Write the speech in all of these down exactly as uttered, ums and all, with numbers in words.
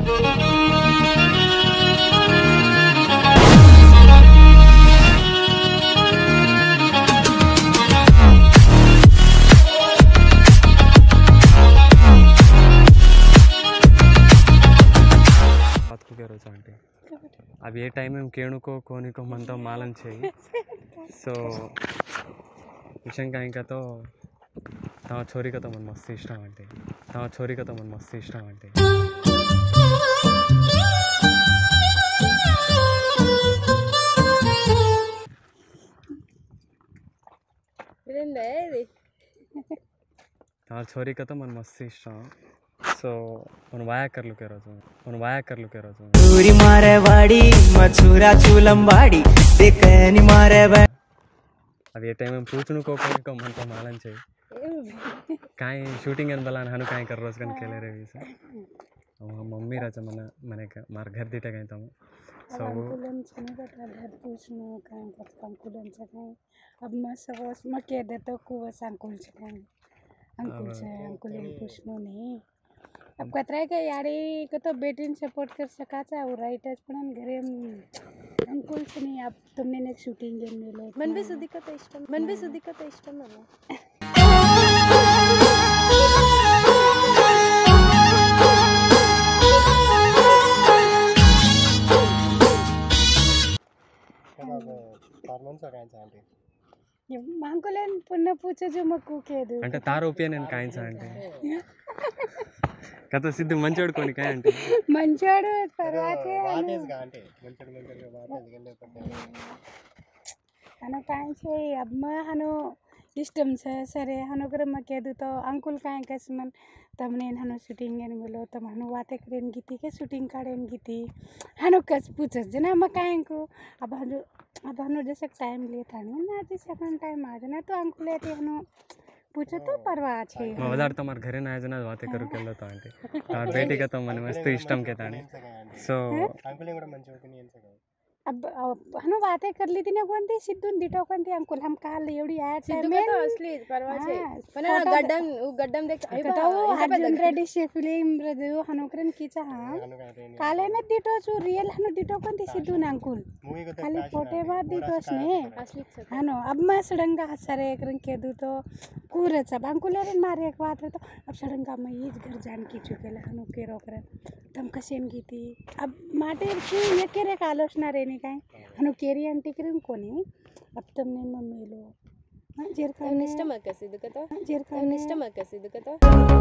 अब ये टाइम में केणु को कोनी को मन तो मालन चाहिए सो विषय का तो तम छोरी का तो मन मस्त इष्ट अंटे तम छोरी का तो मन मस्त इष्ट अंटे तम छोरी का तो मन मस्त इष्ट सो उन वाया कर लो के रोज उन वाया कर लो के रोज चूरी मारे वाड़ी मछुरा चूलम वाड़ी देखनी मारे बा अब ये टाइम में पूछनु को कोई को मन तो मालन चाहिए काई शूटिंग एन बलान हनु काई कर रोज कन खेले रे विसे मम्मी राजा मन मने का मार घर दीटे गई तम सो अंकुलन छने का घर पूछनु काई का अंकुलन छने अब म सबस म के दे तो कुवस अंकुल छने अंकुल से अंकुलन पूछनु नहीं अब कतरा के यारी को तो बेटी सपोर्ट कर सका था और राइटर्स पण घरे अंकुल से नहीं अब तुमने ने शूटिंग गेम में लो मन भी सुधी का तो इष्टम मन भी सुधी का तो इष्टम है पार्मन सा काय चांटे ये मांगोलन पुन्हा पूछे जो मकू के दो అంటే తార ఒపీనియన్ కాయన్ అంటే కథ సిద్ధు మంచోడు కొని కాయ అంటే మంచోడు తర్వాతే వాటేస్ గా అంటే మంచోడు మంచోడు వాటేస్ గెల్లే పట్టే అన కాయసే అమ్మ హను इष्टम से सरे हनु कर म के दु तो अंकुल काय कस मन तमने हनु शूटिंग एन मिलो तम हनु वाते करेन गीती के शूटिंग काडेन गीती हनु कस पूछस जना म काय को अब हनु अब हनु जैसे टाइम लिए थाने ना जी सेकंड टाइम आ जना तो अंकुल लेते हनु पूछो तो परवा छे मवदार तमार घरे ना जना वाते करू केलो तो आंटी तार बेटी का तो मन मस्त इष्टम के ताने सो अंकुल కూడా మంచి ఒపీనియన్ సగా अब हनु बातें कर ली थी ना कोणती सिद्धून दिटो कोणती अंकुल हम काल एवढी ॲड सिद्धू का तो असली परवा छे पण गड्डम गड्डम देख आई तो अर्जुन रेड्डी से फिल्म रदु हनुकरन कीचा हां काले में दिटो छु रियल हनु दिटो कोणती सिद्धून अंकुल खाली फोटे बाद दिटोस ने असली हनु अब मैं सडंगा हसरे एकरन के दु तो कुरच अब अंकुल रे मारे एक बात तो अब सडंगा में ये घर जान की चुकेला हनु के रोकरे तम कसेन गीती अब माटे की ये केरे आलोचना रे काय हनु केरी आंटी करून कोणी अब तुमने मम्मी लो हां जेर का निष्ठा मत कसी दुकतो जेर का निष्ठा मत कसी दुकतो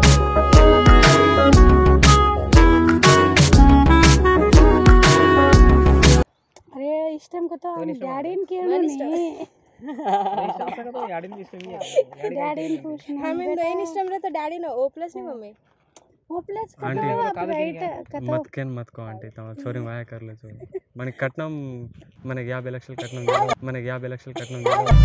अरे इष्टम को तो डैडीन केणु नी इष्टम का तो याडीन इष्टम ही डैडीन पूछना हमें दो इष्टम रे तो डैडी ना ओ प्लस नहीं मम्मी ओ प्लस का तो राइट का तो मत केन मत को आंटी तम छोरी वाया कर ले जो मन कटनम मन याభై లక్షలు కట్నం मन యాభై లక్షలు కట్నం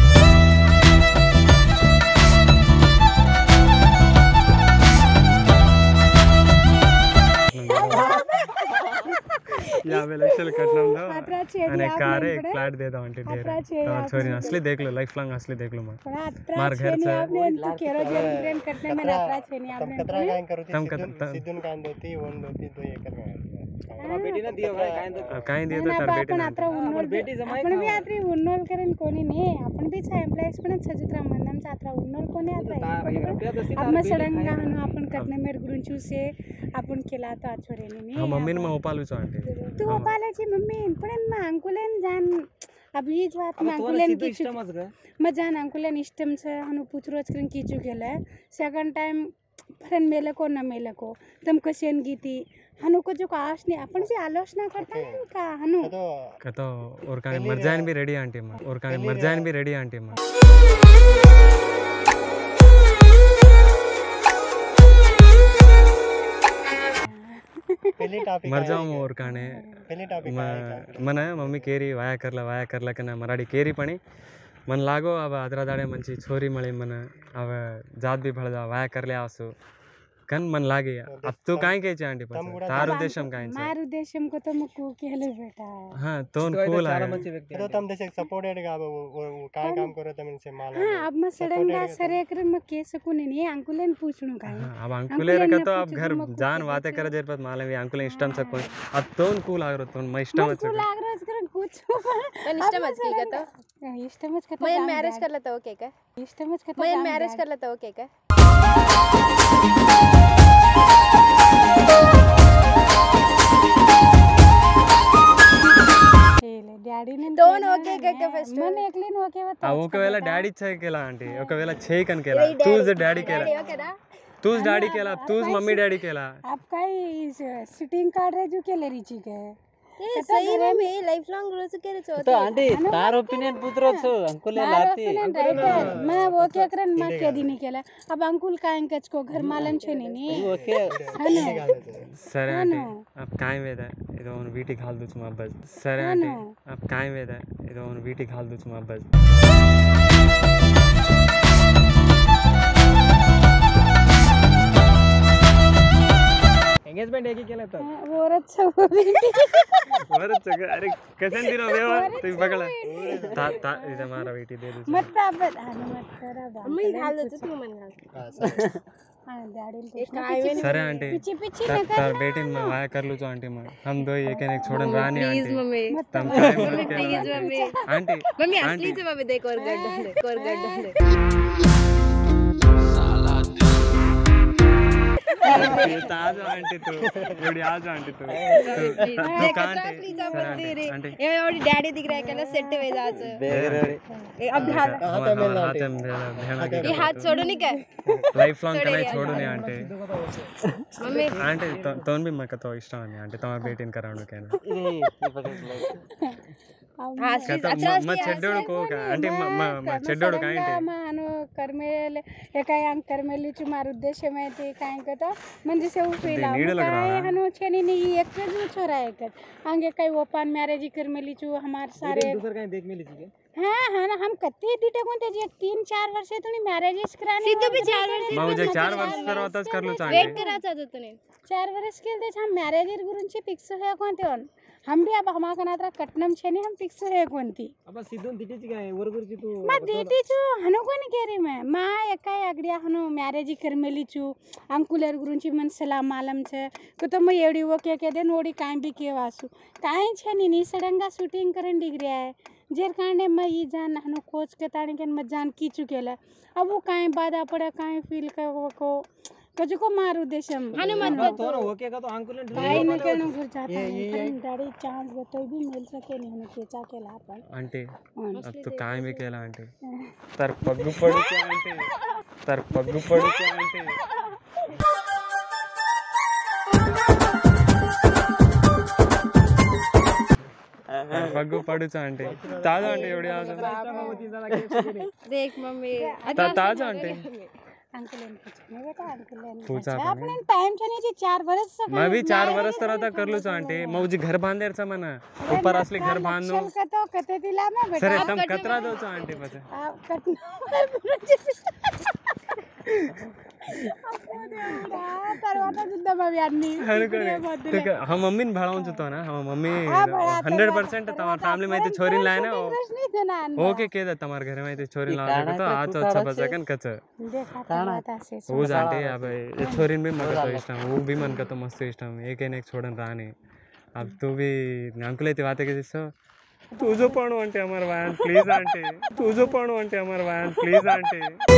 యాభై లక్షలు కట్నం दो अने कार एक फ्लैट दे दो आंटी ढेर और छोरी असली देख लो लाइफ लॉन्ग असली देख लो मार घर से तो केरो जेन ट्रेन करने में अत्रा छेनी आपने कतरा काय करू सिद्धून काय दोती वन दोती दो एकर काय बेटी ना दियो भाई काय दो काय दियो तो तार बेटी ना अत्रा उन्नोल बेटी जमाई आपण भी आत्री उन्नोल करेन कोणी ने आपण भी छा एम्प्लॉयज पण सजित्रा मंदम चा अत्रा उन्नोल कोणी आता अब मैं सडंगा हनु आपण करने मेर गुरुन चूसे आपण केला तो छोरेनी ने हां मम्मी ने म उपालू छो आंटी तू उपालाची मम्मी पण म अंकुलन जान अब ये बात में अंकुलन की इष्टमच ग म जान अंकुलन इष्टम से हनु पुत्रोच करेन कीचू गेला सेकंड टाइम फरन मेले को न मेले को तुम कसेन गीती हनु को जो काश ने अपन भी आलोचना करता है का हनु कतो और काने मर जान भी रेडी आंटी मां और काने मर जान भी रेडी आंटी मां पहली टॉपिक मर जाऊं और काने पहली टॉपिक मन मम्मी केरी वाया करला वाया करला कना मराठी केरी पणी मन लागो अब अदरा दाडे मंची छोरी मळी मन अब जात भी भळदा वाया करले आसु కానీ మన లాగే अब तू काय घ्यायचे आंटी तम కూడా तार उद्देशम काय मार उद्देश्यम को तो मुक्कू केले बेटा हां तो कूल आहे तो तम देशे सपोर्टेड का वो वो काय काम करो तम इनसे माल हाँ अब मैं सडन गा सरे कर मैं के सकून नहीं अंकुलन पूछणू काय हां अब अंकुले रखा तो अब घर जान बातें करे देर पर मालूम है अंकुले इष्टम से कोण अब तो कूल आगरो तो मैं इष्टमच तू लागराज कर कुछ पण इष्टमच की का तो इष्टमच का मैं मॅरेज करला तर ओके का इष्टमच का मैं मॅरेज करला तर ओके का డాడీ दोन ओके का का फर्स्ट मन एकली ओके होता ఒకవేళ డాడీ చేయి కేలా ఆంటీ ఒకవేళ చేయి కన్ కేలా तूच డాడీ కేలా ओके ना तूच డాడీ కేలా तूच मम्मी డాడీ केला आप काय शूटिंग काढ रे जो केले रिची के ए सही में मी लाइफ लॉन्ग रोज के रे तो आंटी तार ओपिनियन पूछरो अंकुल लाती मैं ओके करन मा के दिनी केला अब अंकुल काय कच को घर मालम छे नी ओके సరే ఆంటీ अब काय वेद ఏదో వీటి घाल दूच మా बस సరే ఆంటీ अब काय वेद ఏదో వీటి घाल दूच మా बस एंगेजमेंट एक ही केलं तर वरच सवरी बरं सगळं अरे कसन दिनो बेवा तुम्ही बघला ता ता इथे मारा वेटी दे दूच मत ताबत आणि मत करा बा मी घाल देतो तू मन घाल हां డాడీ సరే ఆంటీ पिची पिची तर नका तर बेटीन में वाया कर लू तो आंटी में हम दो एक एक छोड़न रानी प्लीज आंटी मम्मी तम काय म्हणून प्लीज केला मम्मी आंटी मम्मी असलीच मम्मी देख और गड्ड दे और गड्ड दे आज आंटी तू बड़ी आज आंटी तू तू कांटे प्लीज अपन दे रे ए और डैडी दिख रहा है कहला सेट वे जाच ए अब हाथ हाथ में भेड़ा ये हाथ छोड़ो नहीं क्या लाइफ लॉंग कनाई छोड़ू नहीं आंटी मम्मी आंटी तोन भी मका तो इष्ट नहीं आंटी तो बेटीन करावणो केना कहता म చెడ్డోడు కోక అంటే మ చెడ్డోడు కాంటి मानो करमेल एका अंग करमेलीची मार उद्देश्य माहिती काय कथा म्हणजे से उफेला काय हनो छेनी नी एक जो छोरा एक अंगे काय ओपन मॅरेज करमेलीचू हमार सारे दूसर काय देख मिली थी हां हां हम कत्ती दिटे कोणते जे तीन चार वर्ष तुम्ही मॅरेजेस कराने सिद्धू भी चार वर्ष मग जे चार वर्ष తర్వాతच करलो वेट चांगले करायचा होता तूने चार वर्ष केले हम मॅरेजेर गुరించి फिक्स है कोणते हम भी अब हमा कनात्रा कटनम छेनी हम फिक्स है कोणती अब सिद्धून तिटीची काय वरगुरची तू मा दीदीचू हनु कोणी केरी मैं मा एका अगडिया हनु मॅरेज करमेलीचू अंकुलर गुరించి मन सलाम मालम छे को तो मैं एडी ओके के दे नोडी काय भी के वासु काय छे नी नी सडंगा शूटिंग करन डिग्री है जेर कांडे मैं ई जान हनु कोच के ताणी के मैं जान की चुकेला अब वो काय बाधा पड़ा काय फील का को कजो को मार उद्देश्यम हनु मत तो ओके का तो अंकुल काय न केनो घर जाता है डैडी चांस देतो भी मिल सके नहीं हनु केचा केला आपण आंटी अब तो काय भी केला आंटी तर पग्गू पडू आंटी तर पग्गू पडू आंटी पग्गू पडू आंटी ताजा आंटी एवढी आज देख मम्मी ताजा आंटी अंकलेन पूछने बेटा अंकलेन पूछा आपने टाइम छने जे चार वर्ष से मैं भी चार वर्ष तर आता करलो आंटी मग जी घर बांधेरचा म्हणा ऊपर असले घर बांधू चल का तो कते दिला मैं बेटा सर एकदम कतरा दोच आंटी पते आप कटना తర్వాత చూద్దాం అవి అన్ని हम मम्मी भाड़ाऊं तो ना हम मम्मी हंड्रेड परसेंट तमार फैमिली में छोरी लाए ना ओके के दे तमार घर में छोरी लाए तो आज अच्छा बचा कन कच वो जानते अब ये छोरीन भी मग तो इष्ट वो भी मन का तो मस्त इष्ट एक एक छोड़न रानी अब तू भी अंकुल ते बातें के दिसो तुझो पण आंटी अमर वैन प्लीज आंटी तुझो पण आंटी अमर वैन प्लीज आंटी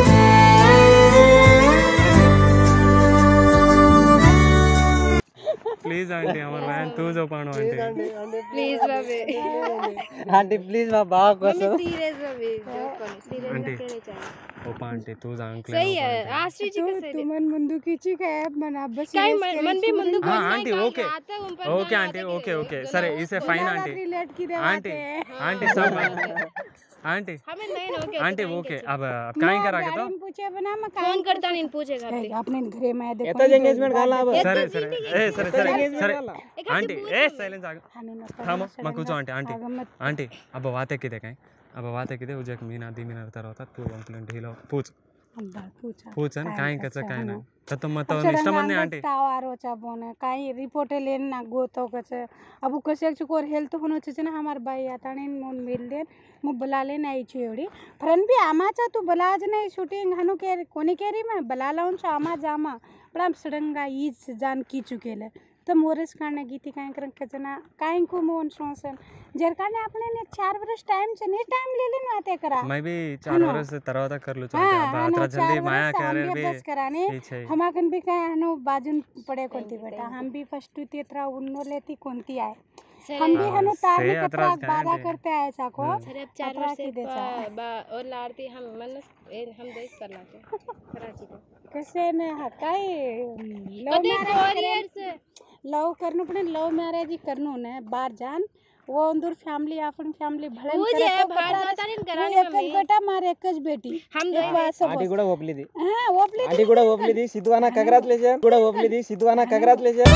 प्लीज आंटी अमर वैन तुझो पण aunty please mummy aunty please मा बाप कसो मम्मी सीरियस मम्मी जोक करो सीरियस आंटी केले चाहिए ओपा आंटी तुझ अंकल सही है आश्री जी कैसे तू मन ముందుకిచి काय मन अब्बस काय मन भी मुंदू हाँ aunty okay okay aunty okay okay sir इसे फाइन आंटी रिलेट की दे आंटी आंटी सब आंटी हमें नहीं ना ओके आंटी ओके अब अब काय करा के तो पूछे बना मैं फोन करता नहीं पूछेगा काय अपने घरे में देखो एता एंगेजमेंट घाला अब सर सर ए सर सर सर आंटी ए साइलेंस आग थांब मग कुछ आंटी आंटी आंटी अब बातें किती काय अब बातें किती उजक मीना दी मीना तरवतात तू अंकल ढिलो पूछ अब्बा पूछा पूछ काय कच काय नाही तो मत इष्टमंदी आंटी तावारो चाबोने काही रिपोर्ट लेन ना गोतो कसे अब कसे कोर हेल्थ होनो छे ना हमार बाई आताने मोन मिल देन मु बुला ले नाही छु एवढी फरन भी आमाचा तू बुलाज नाही शूटिंग हनु के कोणी केरी मैं बुला लावून छ आमा जामा पण सडंगा ईज जान की चुकेले तर मोरेस काने गीती काय करन कजना काय को मोन सोसन जर काने आपने ने चार वर्ष टाइम से ने टाइम ले लेन वाते करा मैं भी चार वर्ष తర్వాత करलु चाहते अब अतरा जल्दी माया करे भी बस कराने हमाकन भी काय हनु बाजून पडे कोणती बेटा हम भी फर्स्ट तेत्रा उन्नो लेती कोणती आहे हम भी हनु तार कतरा बाधा करते आए साको सर अब चार वर्ष से बा और लाड़ती हम मन हम देश कर लाते कराची को कैसे ने काय लव मैरिज लव करनो पण लव मैरिज करनो ने बार जान वो अंदर फैमिली आपण फॅमिली भळन करे बाहर जाता नहीं कराने मम्मी एकच बेटा मार एकच बेटी हम दो आंटी కూడా ఓప్లిది हां ओपली आंटी కూడా ఓప్లిది సిద్వానా కంగ్రాట్యులేషన్ కూడా ఓప్లిది సిద్వానా కంగ్రాట్యులేషన్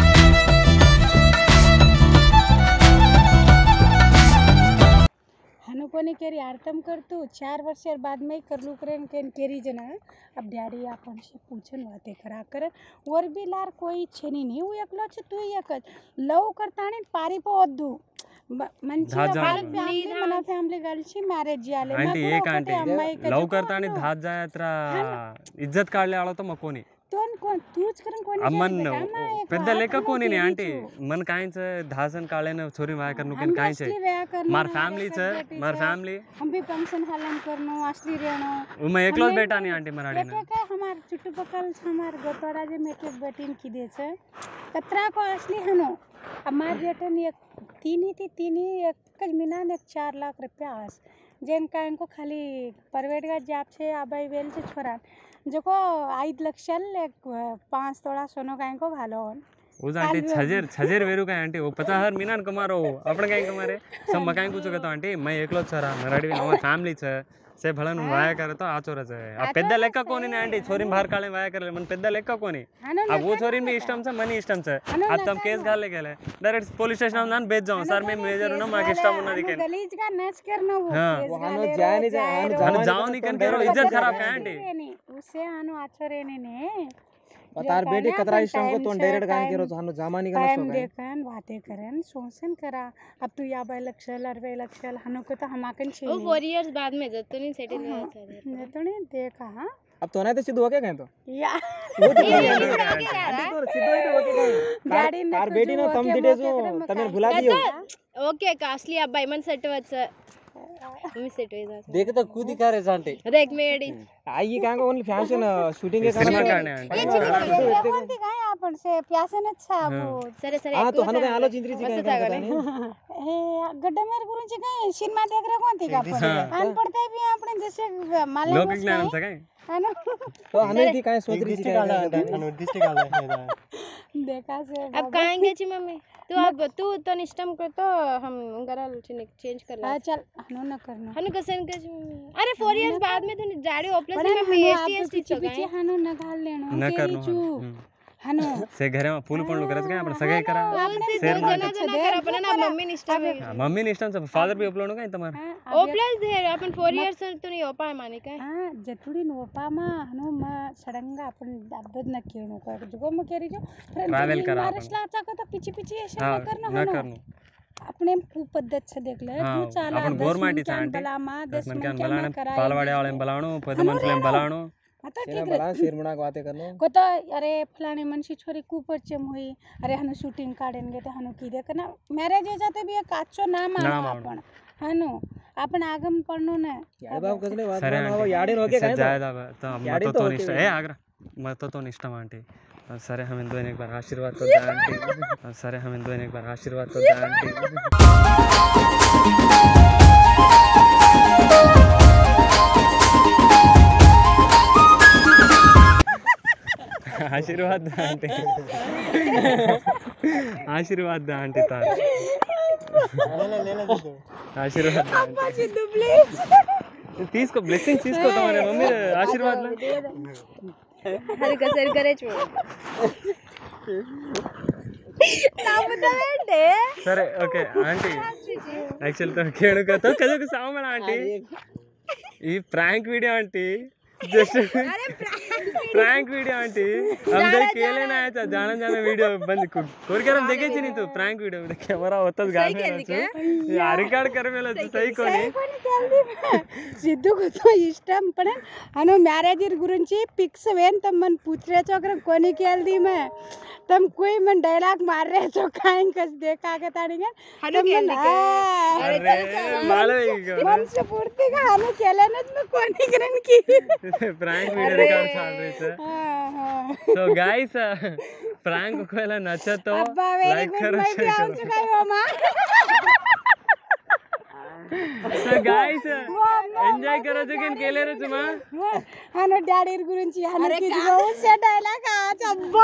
हनु कोणी केरी आरतम करतो चार वर्ष बाद में करलू करेन केन केरी जना अब डॅडी आपण से पूछन वाते करा कर वर भी लार कोई छेनी नहीं वो एकलो छ तू एकच लव करताने पारी पो ओद्दू मंची फॅमिली मना फॅमिली गलची मॅरेज झाले आंटी एक आंटी लव करताने धात जाय अत्रा इज्जत काढले आलो तो मकोनी तोन कोण तूच करन कोणी अमन పెద్ద లెక్క कोणी नाही आंटी मन कायच धासन काळेन छोरी वाया करनु केन कायच मार फॅमिली छ मार फॅमिली हम भी फंक्शन हालन करनो असली रेनो उमे एकलोच बेटा नहीं आंटी मराठी ने काय हमार चुटुपकल हमार गोतोड़ा जे मेके बेटीन की दे छ कतरा को असली हनो हमार जेटन एक तीन ही थी तीन ही एक मिना ने चार लाख रुपया आस जेन का इनको खाली प्राइवेट का जॉब से आबाई वेल से छोरा जोको आईद लक्षल एक पांच तोड़ा सोनो का इनको घालो उस आंटी छजेर छजेर वेरू काय आंटी वो पचास हजार मीनान कमारो आपण काय कमारे सब मकाई कुछ कहतो आंटी मैं एकलो छरा मराठी हमार फॅमिली छ से भळन वाया करतो आचोरच आहे आ పెద్ద లెక్క कोणी नाही आंटी छोरीन बाहेर काळे वाया करले मन పెద్ద లెక్క कोणी आ वो छोरीन भी इष्टम छ मनी इष्टम छ आता हम केस घाले गेले डायरेक्ट पुलिस स्टेशन में बेच जाऊं सर मैं मेजर ना माके इष्टम उन्ना दिके गलीज का नच करना वो हां हानो जाय नहीं जाय हानो जाओ नहीं कन करो इज्जत खराब काय आंटी उसे हानो आचोरेने ने तार बेटी कतरा इष्टम को तो डायरेक्ट गान केरो हानो जामानी का टाइम देखन बातें करन सोसन करा अब तू या बाय लक्षल अरवे लक्षल हानो को तो हमाकन छे वो फोर इयर्स बाद में जब तो नहीं सेटल हुआ था ने तो नहीं देखा हां अब तो नहीं तो सिद्धू होके गए तो या वो तो आंटी तो सिद्धू ही तो होके गए डैडी ने तार बेटी ने तम डिटेल्स तमे भुला दियो ओके कास्टली अब्बाई मन सेट वच मी सेट वेजा देख तो खुद ही कर रे आंटी देख मेडी आई कांगा ओनली फैशन शूटिंग के सिनेमा करने करणे कोणती काय आपण से प्यासनच छाबो सरे सरे हां तो हनु काय आलो चिंत्री जी काय हे गड्डमेर गुरुजी काय सिनेमा देख रे कोणती का पण आन पडते भी आपण जसे माले लोक ज्ञानाचं काय हानो तो हनु की काय सोच रही थी हनु डिस्ट्रिक्ट आला देखा से अब कहेंगे ची मम्मी तू अब तू तो निष्ठम कर तो हम गरल चेंज कर ला चल हनु न करना हनु कसन के अरे फोर इयर्स बाद में तू जाड़ी ओप्लस में पीएचडी एसटी छ पीछे हनु न घाल लेनो न करनो हनु से घरे में फूल पण करायचं काय आपण सगळे करा शेर जना जना करा पण ना मम्मी निष्ठा में मम्मी निष्ठा फादर भी अपलोड काय तुम्हार ओप्लस दे अपन फोर इयर्स तो नहीं ओपा माने काय हां जतुडी नोपा मा हनु मा सडंगा आपण अब्बद न केनो का जगो म केरी जो ट्रॅव्हल करा महाराष्ट्र आचा का तो पिची पिची ऐसा न करना न करनो अपने पद्धत से देख ले तू चाला आपण गवर्नमेंट इचा आंटी बलामा दस मन kan बलाणं पालवाडे वाले बलाणो पदमनसले बलाणो आता ठीक है बला शेरमुना को बातें करनो को तो अरे फलाने मनसी छोरी कुपर चम हुई अरे हनु शूटिंग काढेंगे तो हनु की देखना मैरिज जाते भी एक आचो नाम आनो आपण हनु आपण आगम पडनो ना याड बाब कसले बात बनावो याडे होके काय जायदा तो मत तो निष्ठा ए आग्रा मत तो निष्ठा आंटी सरे हम इंदो एक बार आशीर्वाद तो दे आंटी सरे हम इंदो एक बार आशीर्वाद तो दे आंटी आशीर्वाद दा आंटी आशीर्वाद दा आंटी तार ले ले ले आशीर्वाद अब्बा सिद्धू प्लीज తీసుకో బ్లెస్సింగ్స్ తీసుకో తమరే మమ్మీ ఆశీర్వాద్ లా हर कसर करे छो ताबदे సరే ఓకే ఆంటీ యాక్చువల్ తో కేణుకతో కజకు సామణ ఆంటీ ఈ ప్రాంక్ వీడియో ఆంటీ జస్ట్ अरे प्रैंक वीडियो आंटी हम देख के लेना आया था जाना जाना वीडियो बंद कोरिकरम देखे छी नी तू प्रैंक वीडियो में कैमरा होतस गाल में या रिकॉर्ड कर मेला सही कोनी సిద్ధు కొతో ఇష్టం పడే అను మ్యారేజ్ గురించి పిక్స్ వేన్ తమ్మన్ पूछरे तो अगर कोनी केल दी मैं तम कोई मन डायलॉग मार रहे तो काइन कस देखा के ताड़ीगे हनु केल के अरे मालो मन से पूर्ति का हनु केले न मैं कोनी करन की प्रैंक वीडियो रिकॉर्ड चाल रही है सो गाइस प्रैंक कोला नचा तो लाइक करो शेयर करो సో గాయ్స్ ఎంజాయ్ करो जगन केले रे तुमा అను డాడీ గురించి అను కి రోజే డైలాగ్ ఆ చబ్బా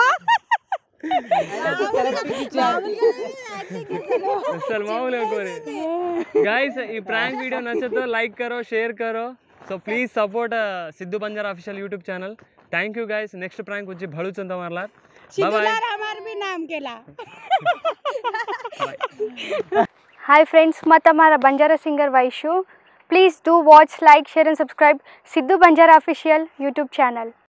असल मामूल कोरे गाइस ఈ ప్రాంక్ వీడియో నచ్చితే లైక్ करो शेयर करो so please support Sidhu Banjara official YouTube channel thank you guys next prank उजी भळू चंद मारला बाय बाय हमार भी नाम केला हाय फ्रेंड्स मैं तमारा Banjara singer Vaishu please do watch like share and subscribe Sidhu Banjara official YouTube channel.